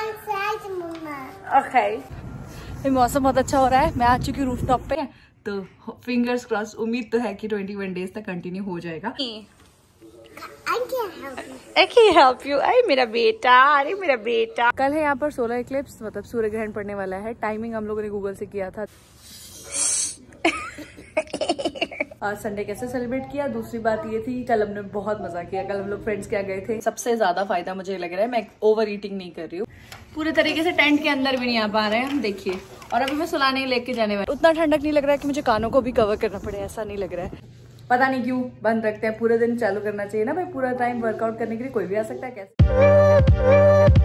Okay, मौसम बहुत अच्छा हो रहा है। मैं आ चुकी हूँ रूफटॉप पे, तो फिंगर्स क्रॉस, उम्मीद तो है कि 21 डेज तक कंटिन्यू हो जाएगा। हेल्प यू, अरे मेरा बेटा, अरे मेरा बेटा। कल है यहाँ पर सोलर इक्लिप्स, मतलब सूर्य ग्रहण पड़ने वाला है। टाइमिंग हम लोगों ने गूगल से किया था। आज संडे कैसे सेलिब्रेट किया, दूसरी बात ये थी, कल हमने बहुत मजा किया। कल हम लोग फ्रेंड्स के यहाँ गए थे। सबसे ज्यादा फायदा मुझे लग रहा है, मैं ओवर ईटिंग नहीं कर रही हूँ। पूरे तरीके से टेंट के अंदर भी नहीं आ पा रहे हैं हम, देखिए। और अभी मैं सुलाने लेके जाने वाली। उतना ठंडक नहीं लग रहा है कि मुझे कानों को भी कवर करना पड़े, ऐसा नहीं लग रहा है। पता नहीं क्यों बंद रखते हैं, पूरे दिन चालू करना चाहिए ना भाई। पूरा टाइम वर्कआउट करने के लिए कोई भी आ सकता है, कैसे।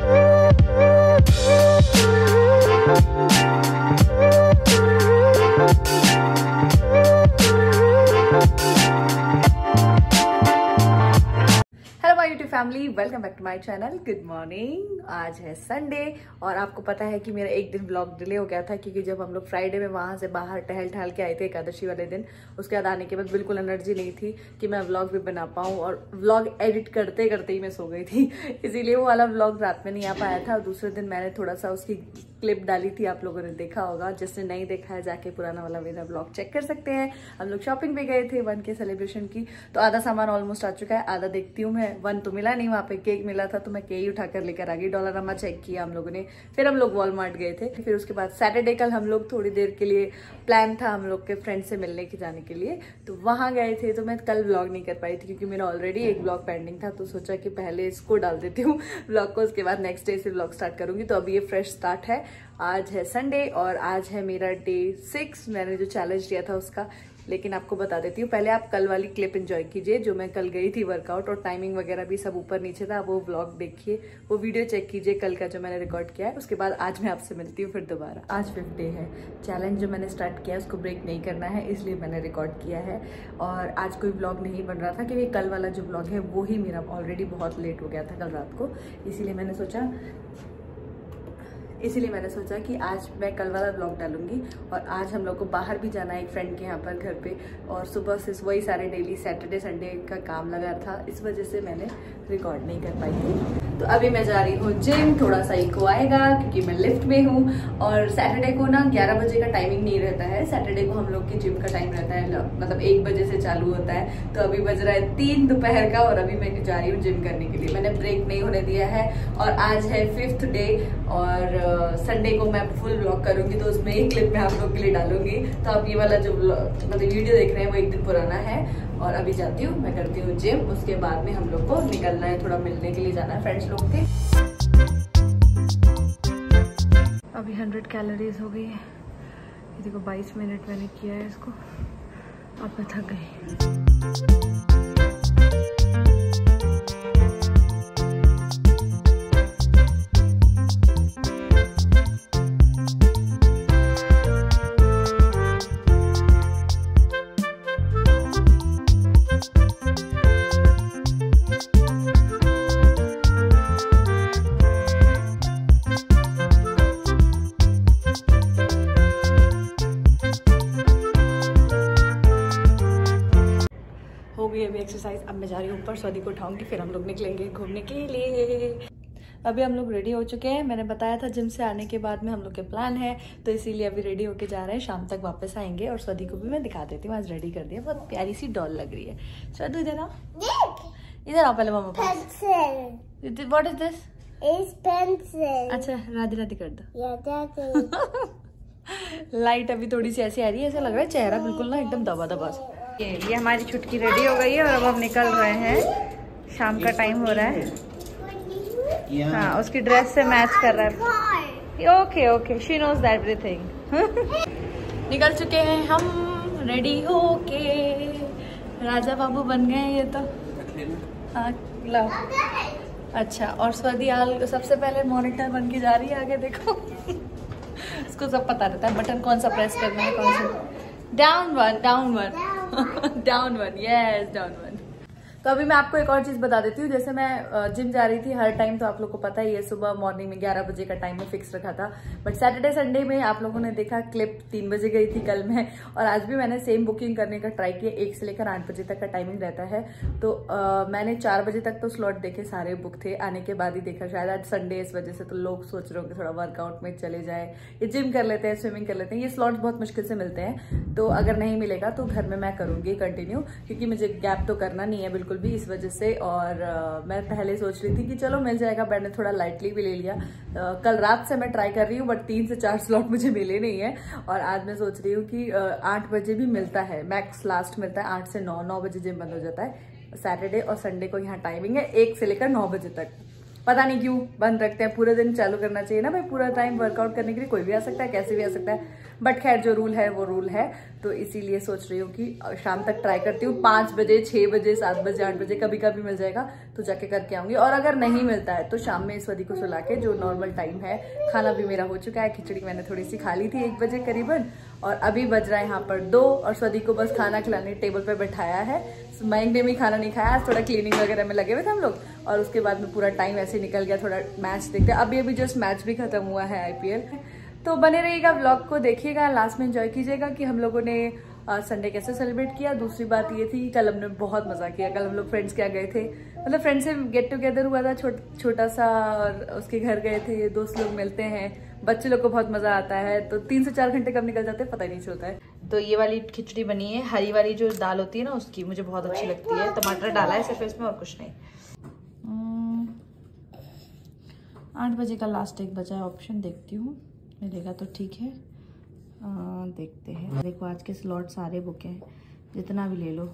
Family, welcome back to my channel. Good morning. आज है संडे और आपको पता है कि मेरा एक दिन व्लॉग डिले हो गया था, क्योंकि जब हम लोग फ्राइडे में वहां से बाहर टहल के आए थे एकादशी वाले दिन, उसके बाद आने के बाद बिल्कुल एनर्जी नहीं थी कि मैं व्लॉग भी बना पाऊँ, और व्लॉग एडिट करते करते ही मैं सो गई थी। इसीलिए वो वाला व्लॉग रात में नहीं आ पाया था। और दूसरे दिन मैंने थोड़ा सा उसकी क्लिप डाली थी, आप लोगों ने देखा होगा। जिसने नहीं देखा है जाके पुराना वाला मेरा व्लॉग चेक कर सकते हैं। हम लोग शॉपिंग पे गए थे 1K सेलिब्रेशन की, तो आधा सामान ऑलमोस्ट आ चुका है, आधा देखती हूँ मैं। 1 तो मिला नहीं, वहाँ पे केक मिला था तो मैं केक ही उठाकर लेकर आ गई। डॉलरामा चेक किया हम लोगों ने, फिर हम लोग वॉलमार्ट गए थे। फिर उसके बाद सैटरडे कल हम लोग थोड़ी देर के लिए प्लान था हम लोग के फ्रेंड से मिलने के जाने के लिए, तो वहाँ गए थे। तो मैं कल व्लॉग नहीं कर पाई थी क्योंकि मेरा ऑलरेडी एक व्लॉग पेंडिंग था, तो सोचा कि पहले इसको डाल देती हूँ व्लॉग को, उसके बाद नेक्स्ट डे से व्लॉग स्टार्ट करूंगी। तो अभी ये फ्रेश स्टार्ट है। आज है संडे और आज है मेरा डे 6, मैंने जो चैलेंज दिया था उसका। लेकिन आपको बता देती हूँ, पहले आप कल वाली क्लिप एंजॉय कीजिए जो मैं कल गई थी वर्कआउट, और टाइमिंग वगैरह भी सब ऊपर नीचे था। वो व्लॉग देखिए, वो वीडियो चेक कीजिए कल का जो मैंने रिकॉर्ड किया है। उसके बाद आज मैं आपसे मिलती हूँ फिर दोबारा। आज 5th डे है। चैलेंज जो मैंने स्टार्ट किया है उसको ब्रेक नहीं करना है, इसलिए मैंने रिकॉर्ड किया है। और आज कोई व्लॉग नहीं बन रहा था क्योंकि कल वाला जो व्लॉग है वो ही मेरा ऑलरेडी बहुत लेट हो गया था कल रात को। इसीलिए मैंने सोचा कि आज मैं कल वाला व्लॉग डालूंगी। और आज हम लोग को बाहर भी जाना है एक फ्रेंड के यहाँ पर घर पे, और सुबह से वही सारे डेली सैटरडे संडे का काम लगा था, इस वजह से मैंने रिकॉर्ड नहीं कर पाई थी। तो अभी मैं जा रही हूँ जिम, थोड़ा सा इको आएगा क्योंकि मैं लिफ्ट में हूँ। और सैटरडे को ना 11 बजे का टाइमिंग नहीं रहता है, सैटरडे को हम लोग की जिम का टाइम रहता है, मतलब 1 बजे से चालू होता है। तो अभी बज रहा है 3 दोपहर का और अभी मैं जा रही हूँ जिम करने के लिए। मैंने ब्रेक नहीं होने दिया है। और आज है 5th डे और संडे को मैं फुल व्लॉग करूंगी, तो उसमें एक क्लिप मैं आप लोग के लिए डालूंगी। तो आप ये वाला जो मतलब वीडियो देख रहे हैं वो एक दिन पुराना है। और अभी जाती हूँ, मैं करती हूँ जिम, उसके बाद में हम लोग को निकलना है, थोड़ा मिलने के लिए जाना है फ्रेंड्स लोग के। अभी 100 कैलोरीज हो गई है। ये देखो 22 मिनट मैंने किया है इसको, अब मैं थक गई। अभी एक्सरसाइज, अब मैं जा रही हूँ ऊपर, स्वादी को उठाऊंगी, फिर हम लोग निकलेंगे घूमने के लिए। अभी हम लोग रेडी हो चुके हैं। मैंने बताया था जिम से आने के बाद में हम लोग के प्लान है, तो इसीलिए अभी रेडी होके जा रहे हैं। शाम तक वापस आएंगे। और स्वादी को भी मैं दिखा देती हूँ, आज रेडी कर दिया, बहुत प्यारी सी डॉल लग रही है। स्वादी इधर आओ, इधर आओ पहले मम्मा पास। What is this? पेंसिल। अच्छा राधे राधे कर दो। लाइट अभी थोड़ी सी ऐसी आ रही है, ऐसा लग रहा है चेहरा बिल्कुल ना एकदम दबा दबा। ये हमारी छुटकी रेडी हो गई है और अब हम निकल रहे हैं। शाम का टाइम हो रहा है। हाँ, उसकी ड्रेस से मैच कर रहा है। Okay okay, she knows everything. निकल चुके हैं हम रेडी होके, राजा बाबू बन गए हैं ये तो। हाँ लो, अच्छा। और स्वादी सबसे पहले मॉनिटर बन के जा रही है आगे, देखो। उसको सब पता रहता है बटन कौन सा प्रेस करना है, कौन सा। Down one, down one, down one, yes down one. तो अभी मैं आपको एक और चीज बता देती हूँ। जैसे मैं जिम जा रही थी हर टाइम, तो आप लोग को पता ही है सुबह मॉर्निंग में 11 बजे का टाइम में फिक्स रखा था। बट सैटरडे संडे में आप लोगों ने देखा क्लिप 3 बजे गई थी कल मैं, और आज भी मैंने सेम बुकिंग करने का ट्राई किया। 1 से लेकर 8 बजे तक का टाइमिंग रहता है। तो मैंने 4 बजे तक तो स्लॉट देखे, सारे बुक थे। आने के बाद ही देखा, शायद आज संडे इस वजह से तो लोग सोच रहे होंगे थोड़ा वर्कआउट में चले जाए, ये जिम कर लेते हैं, स्विमिंग कर लेते हैं। ये स्लॉट्स बहुत मुश्किल से मिलते हैं, तो अगर नहीं मिलेगा तो घर में मैं करूंगी कंटिन्यू, क्योंकि मुझे गैप तो करना नहीं है बिल्कुल भी इस वजह से। और मैं पहले सोच रही थी कि चलो मिल जाएगा, मैंने थोड़ा लाइटली भी ले लिया। कल रात से मैं ट्राई कर रही हूँ, बट 3 से 4 स्लॉट मुझे मिले नहीं है। और आज मैं सोच रही हूँ कि 8 बजे भी मिलता है, मैक्स लास्ट मिलता है 8 से 9 बजे जिम बंद हो जाता है। सैटरडे और संडे को यहाँ टाइमिंग है 1 से लेकर 9 बजे तक। पता नहीं क्यों बंद रखते हैं, पूरे दिन चालू करना चाहिए ना भाई, पूरा टाइम वर्कआउट करने के लिए। कोई भी आ सकता है, कैसे भी आ सकता है, बट खैर जो रूल है वो रूल है। तो इसीलिए सोच रही हूँ कि शाम तक ट्राई करती हूँ। 5 बजे, 6 बजे, 7 बजे, 8 बजे कभी कभी मिल जाएगा तो जाके करके आऊंगी। और अगर नहीं मिलता है तो शाम में स्वदी को सुला के, जो नॉर्मल टाइम है, खाना भी मेरा हो चुका है। खिचड़ी मैंने थोड़ी सी खा ली थी 1 बजे करीबन, और अभी बज रहा है यहाँ पर 2, और स्वदी को बस खाना खिलाने टेबल पर बैठाया है। मयंक ने भी खाना नहीं खाया, आज थोड़ा क्लीनिंग वगैरह में लगे हुए थे हम लोग, और उसके बाद में पूरा टाइम ऐसे निकल गया। थोड़ा मैच देखते, अभी जस्ट मैच भी खत्म हुआ है IPL। तो बने रहिएगा, व्लॉग को देखिएगा, लास्ट में एंजॉय कीजिएगा कि हम लोगों ने संडे कैसे सेलिब्रेट किया। दूसरी बात ये थी, कल हमने बहुत मजा किया। कल हम लोग फ्रेंड्स क्या गए थे, मतलब फ्रेंड्स से गेट टुगेदर हुआ था छोटा सा, और उसके घर गए थे। दोस्त लोग मिलते हैं, बच्चे लोग को बहुत मजा आता है। तो 3 से 4 घंटे कब निकल जाते हैं पता ही नहीं चलता है। तो ये वाली खिचड़ी बनी है, हरी वाली जो दाल होती है ना उसकी, मुझे बहुत अच्छी लगती है। टमाटर डाला है सिर्फ इसमें और कुछ नहीं। 8 बजे का लास्ट 1 बजा है। ऑप्शन देखती हूँ, मिलेगा तो ठीक है। देखते हैं। देखो आज के स्लॉट सारे बुक हैं, जितना भी ले लो,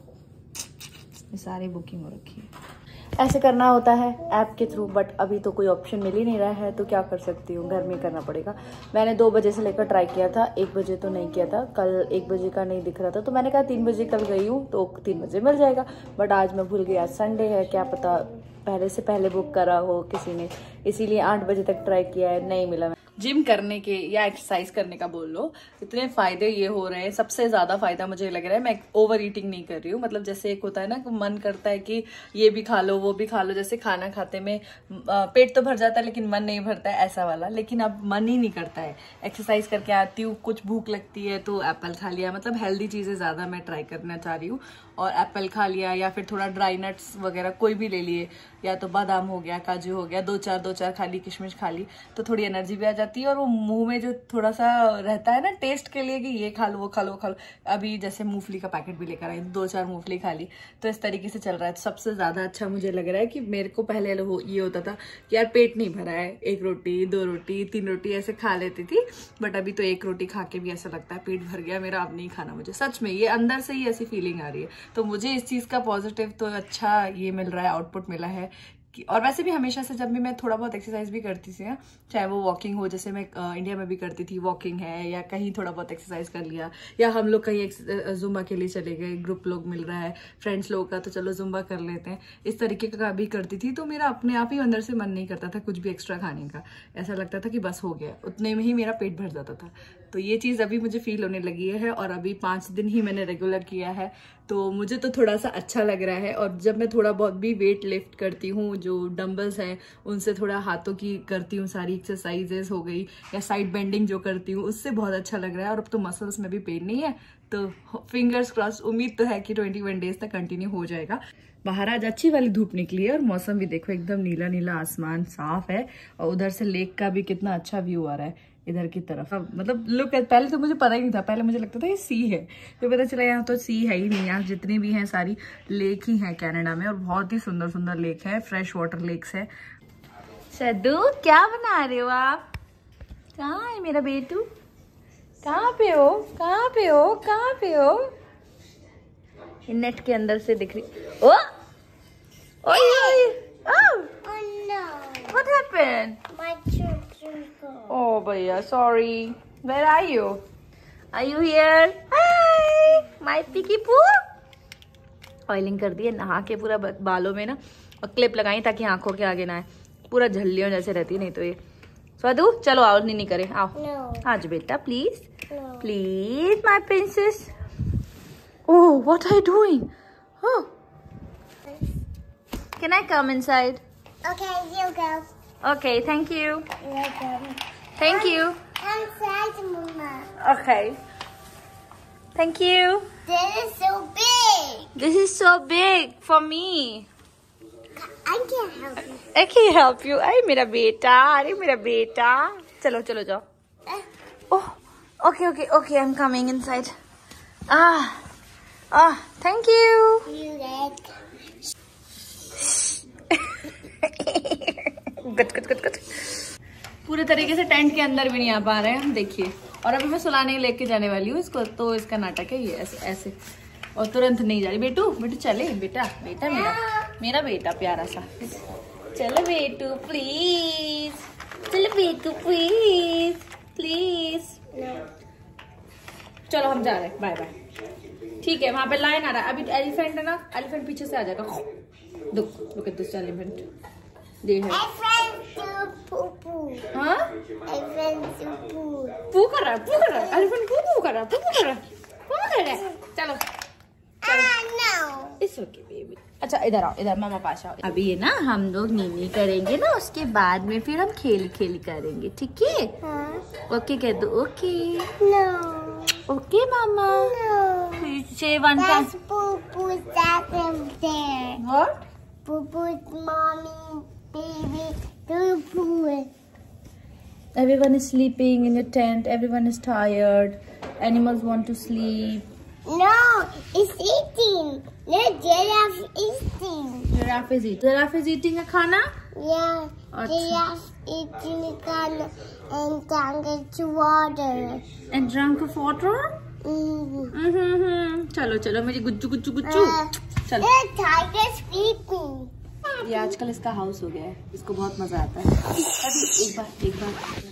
ये सारे बुकिंग हो रखी है। ऐसे करना होता है ऐप के थ्रू, बट अभी तो कोई ऑप्शन मिल ही नहीं रहा है, तो क्या कर सकती हूँ, घर में करना पड़ेगा। मैंने 2 बजे से लेकर ट्राई किया था, 1 बजे तो नहीं किया था। कल 1 बजे का नहीं दिख रहा था, तो मैंने कहा 3 बजे कल गई हूँ तो 3 बजे मिल जाएगा। बट आज मैं भूल गई, आज संडे है, क्या पता पहले से पहले बुक करा हो किसी ने, इसीलिए 8 बजे तक ट्राई किया है, नहीं मिला। जिम करने के या एक्सरसाइज करने का बोल लो, इतने फायदे ये हो रहे हैं। सबसे ज्यादा फायदा मुझे लग रहा है, मैं ओवर ईटिंग नहीं कर रही हूँ। मतलब जैसे एक होता है ना कि मन करता है कि ये भी खा लो वो भी खा लो, जैसे खाना खाते में पेट तो भर जाता है लेकिन मन नहीं भरता है, ऐसा वाला। लेकिन अब मन ही नहीं करता है। एक्सरसाइज करके आती हूँ, कुछ भूख लगती है तो एप्पल खा लिया। मतलब हेल्दी चीजें ज्यादा मैं ट्राई करना चाह रही हूँ, और एप्पल खा लिया, या फिर थोड़ा ड्राई नट्स वगैरह कोई भी ले लिए, या तो बादाम हो गया, काजू हो गया, 2-4 खा ली, किशमिश खा ली, तो थोड़ी एनर्जी भी आ जाती है। और वो मुंह में जो थोड़ा सा रहता है ना टेस्ट के लिए कि ये खा लो वो खा लो वो खा लो। अभी जैसे मूंगफली का पैकेट भी लेकर आई, 2-4 मूंगफली खा ली, तो इस तरीके से चल रहा है। तो सबसे ज्यादा अच्छा मुझे लग रहा है कि मेरे को पहले ये होता था कि यार पेट नहीं भरा है, 1 रोटी 2 रोटी 3 रोटी ऐसे खा लेती थी, बट अभी तो 1 रोटी खा के भी ऐसा लगता है पेट भर गया मेरा, अब नहीं खाना मुझे। सच में ये अंदर से ही ऐसी फीलिंग आ रही है। तो मुझे इस चीज का पॉजिटिव तो अच्छा ये मिल रहा है, आउटपुट मिला है। और वैसे भी हमेशा से जब भी मैं थोड़ा बहुत एक्सरसाइज भी करती थी, चाहे वो वॉकिंग हो, जैसे मैं इंडिया में भी करती थी, वॉकिंग है, या कहीं थोड़ा बहुत एक्सरसाइज कर लिया, या हम लोग कहीं जुम्बा के लिए चले गए, ग्रुप लोग मिल रहा है फ्रेंड्स लोगों का, तो चलो जुम्बा कर लेते हैं, इस तरीके का भी करती थी। तो मेरा अपने आप ही अंदर से मन नहीं करता था कुछ भी एक्स्ट्रा खाने का। ऐसा लगता था कि बस हो गया, उतने में ही मेरा पेट भर जाता था। तो ये चीज़ अभी मुझे फील होने लगी है, और अभी 5 दिन ही मैंने रेगुलर किया है, तो मुझे तो थोड़ा सा अच्छा लग रहा है। और जब मैं थोड़ा बहुत भी वेट लिफ्ट करती हूँ, जो डंबल्स हैं उनसे थोड़ा हाथों की करती हूँ, सारी एक्सरसाइजेस हो गई, या साइड बेंडिंग जो करती हूँ, उससे बहुत अच्छा लग रहा है। और अब तो मसल्स में भी पेन नहीं है, तो फिंगर्स क्रॉस, उम्मीद तो है कि 21 डेज तक कंटिन्यू हो जाएगा। बाहर आज अच्छी वाली धूप निकली है, और मौसम भी देखो एकदम नीला नीला, आसमान साफ है, और उधर से लेक का भी कितना अच्छा व्यू आ रहा है इधर की तरफ। मतलब लुक, पहले तो मुझे पता ही नहीं था, पहले मुझे लगता था ये सी है, फिर पता चला यहाँ तो सी है ही नहीं। यहाँ जितनी भी हैं सारी लेक ही हैं कनाडा में, और बहुत ही सुंदर सुंदर लेक है, फ्रेश वाटर लेक्स है। सद्दू क्या बना रहे हो आप? कहाँ है मेरा बेटू? कहाँ पे हो? कहाँ पे हो? कहाँ पे हो? नेट के अंदर से दिख रही। Oh What happened? My children go. Oh, भैया, sorry. Where are you? Are you here? Hi, my picky poo. Oiling कर दी है, नहा के पूरा बालों में ना, और क्लिप लगाई ताकि आंखों के आगे ना आए, पूरा झल्लियों जैसे रहती है, नहीं तो ये। स्वादू चलो आओ, नहीं करे, आओ। No. आज बेटा please, No. Please my princess. Oh, what are you doing? Oh. Can I come inside? Okay, you go. Okay, thank you. Welcome. Thank you. Outside, Mama. Okay. Thank you. This is so big. This is so big for me. I can't help you. I can help you. अरे मेरा बेटा, अरे मेरा बेटा. चलो चलो जाओ. Oh, okay. I'm coming inside. Thank you. You like? Good. पूरे तरीके से टेंट के अंदर भी नहीं आ पा रहे हैं हम, देखिए. और अभी मैं सुलाने लेके जाने वाली हूँ इसको, तो इसका नाटक है ये ऐसे और तुरंत नहीं जा रही. बेटू चले, बेटा मेरा बेटा प्यारा सा. चलो बेटू प्लीज, चलो बेटू प्लीज. चलो हम जा रहे हैं, बाय बाय. ठीक है, वहां पे लाइन आ रहा है. अभी एलिफेंट है ना, एलिफेंट पीछे से आ जाएगा. look at this elephant. देख है. हाँ? पू कर रहा है. एलिफेंट पू कर रहा है. चलो. It's okay baby. अच्छा इधर आओ, इधर मामा पास आओ. अभी ये ना हम लोग नीनी करेंगे ना, उसके बाद में फिर हम खेल करेंगे, ठीक है? ओके कह दो. ओके. ओके मामा. Say one time. That's Poo-Poo's dad there. What? Poo-Poo's mommy, baby, Poo-Poo. Everyone is sleeping in your tent. Everyone is tired. Animals want to sleep. No, it's eating. No, giraffe eating. Giraffe is eating a khana? Yeah, giraffe eating a khana and drank water. And drank of water? चलो मेरी गुज्जू. चलो. Tiger sleeping. ये आजकल इसका house हो गया है, इसको बहुत मजा आता है. अभी एक बार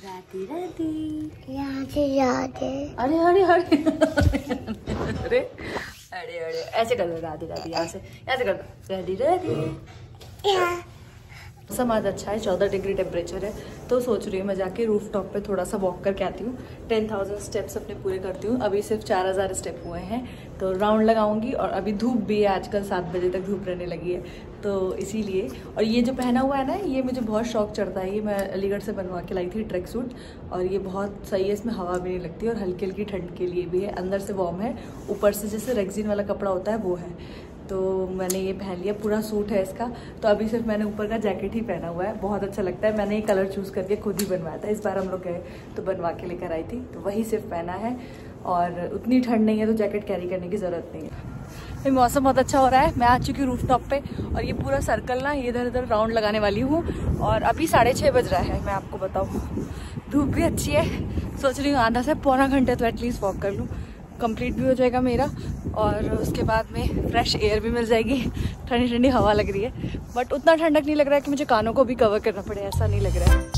राधे. अरे ऐसे कर लो. राधे यहाँ से ऐसे कर दो. राधे. मौसम आज अच्छा है, 14 डिग्री टेम्परेचर है, तो सोच रही हूँ मैं जाके रूफ टॉप पे थोड़ा सा वॉक करके आती हूँ. 10,000 स्टेप्स अपने पूरे करती हूँ. अभी सिर्फ 4,000 स्टेप हुए हैं, तो राउंड लगाऊंगी. और अभी धूप भी है, आजकल 7 बजे तक धूप रहने लगी है, तो इसीलिए. और ये जो पहना हुआ है ना, ये मुझे बहुत शौक चढ़ता है. ये मैं अलीगढ़ से बनवा के लाई थी, ट्रैक सूट. और ये बहुत सही है, इसमें हवा भी नहीं लगती और हल्की हल्की ठंड के लिए भी है. अंदर से वार्म है, ऊपर से जैसे रेक्सिन वाला कपड़ा होता है वो है. तो मैंने ये पहन लिया, पूरा सूट है इसका. तो अभी सिर्फ मैंने ऊपर का जैकेट ही पहना हुआ है, बहुत अच्छा लगता है. मैंने ये कलर चूज़ करके खुद ही बनवाया था. इस बार हम लोग गए तो बनवा के लेकर आई थी, तो वही सिर्फ पहना है. और उतनी ठंड नहीं है तो जैकेट कैरी करने की ज़रूरत नहीं है. मौसम बहुत अच्छा हो रहा है. मैं आ चुकी हूँ रूफ टॉप पे, और ये पूरा सर्कल ना इधर उधर राउंड लगाने वाली हूँ. और अभी 6:30 बज रहा है, मैं आपको बताऊँ. धूप भी अच्छी है. सोच रही हूँ आधा से पौना घंटे तो एटलीस्ट वॉक कर लूँ, कंप्लीट भी हो जाएगा मेरा. और उसके बाद में फ्रेश एयर भी मिल जाएगी. ठंडी ठंडी हवा लग रही है, बट उतना ठंडक नहीं लग रहा है कि मुझे कानों को भी कवर करना पड़े, ऐसा नहीं लग रहा है.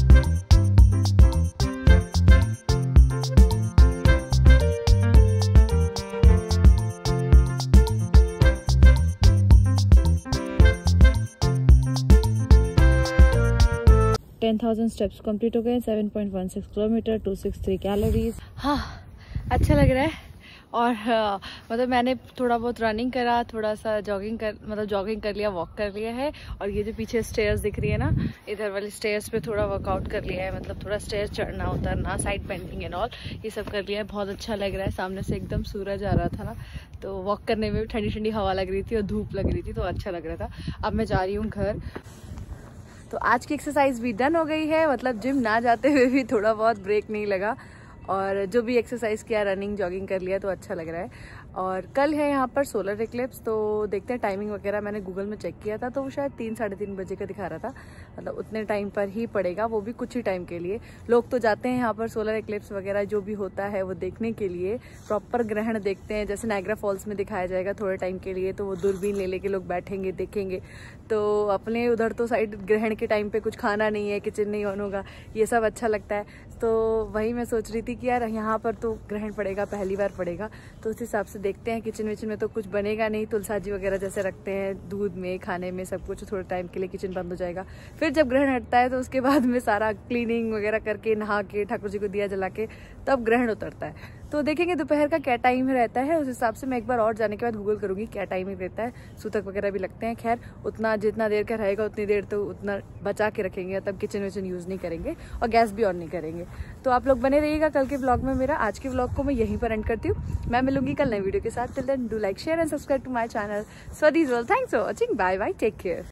$10,000 स्टेप्स कंप्लीट हो गए. 7.16 किलोमीटर, 263 कैलोरीज. हाँ, अच्छा लग रहा है. और मतलब मैंने थोड़ा बहुत रनिंग करा, थोड़ा सा जॉगिंग कर लिया, वॉक कर लिया है. और ये जो पीछे स्टेयर्स दिख रही है ना, इधर वाली स्टेयर्स पे थोड़ा वर्कआउट कर लिया है. मतलब थोड़ा स्टेयर्स चढ़ना उतरना, साइड पेंटिंग एंड ऑल, ये सब कर लिया है. बहुत अच्छा लग रहा है. सामने से एकदम सूरज आ रहा था ना, तो वॉक करने में भी ठंडी ठंडी हवा लग रही थी और धूप लग रही थी, तो अच्छा लग रहा था. अब मैं जा रही हूँ घर. तो आज की एक्सरसाइज भी डन हो गई है. मतलब जिम ना जाते हुए भी थोड़ा बहुत ब्रेक नहीं लगा, और जो भी एक्सरसाइज किया, रनिंग जॉगिंग कर लिया, तो अच्छा लग रहा है. और कल है यहाँ पर सोलर इक्लिप्स, तो देखते हैं. टाइमिंग वगैरह मैंने गूगल में चेक किया था, तो वो शायद 3-3:30 बजे का दिखा रहा था. मतलब उतने टाइम पर ही पड़ेगा, वो भी कुछ ही टाइम के लिए. लोग तो जाते हैं यहाँ पर सोलर इक्लिप्स वगैरह जो भी होता है वो देखने के लिए, प्रॉपर ग्रहण देखते हैं. जैसे नायग्रा फॉल्स में दिखाया जाएगा थोड़े टाइम के लिए, तो वो दूरबीन ले लेके लोग बैठेंगे, देखेंगे. तो अपने उधर तो साइड ग्रहण के टाइम पे कुछ खाना नहीं है, किचन नहीं ऑन होगा, ये सब अच्छा लगता है. तो वही मैं सोच रही थी कि यार यहाँ पर तो ग्रहण पड़ेगा, पहली बार पड़ेगा, तो उस हिसाब से देखते हैं. किचन विचन में तो कुछ बनेगा नहीं, तुलसाजी वगैरह जैसे रखते हैं दूध में, खाने में, सब कुछ थोड़े टाइम के लिए किचन बंद हो जाएगा. फिर जब ग्रहण हटता है तो उसके बाद में सारा क्लीनिंग वगैरह करके, नहा के, ठाकुर जी को दिया जला के, तब ग्रहण उतरता है. तो देखेंगे दोपहर का क्या टाइम रहता है, उस हिसाब से मैं एक बार और जाने के बाद गूगल करूँगी क्या टाइम रहता है। सूतक वगैरह भी लगते हैं, खैर उतना जितना देर का रहेगा उतनी देर तो उतना बचा के रखेंगे, तब किचन विचन यूज़ नहीं करेंगे और गैस भी ऑन नहीं करेंगे। तो आप लोग बने रहिएगा कल के ब्लॉग में। मेरा आज के ब्लॉग को मैं यहीं पर एंड करती हूँ, मैं मिलूंगी कल नई वीडियो के साथ। Till then do like share and subscribe to my channel. So this all, thanks for watching, bye bye, take care.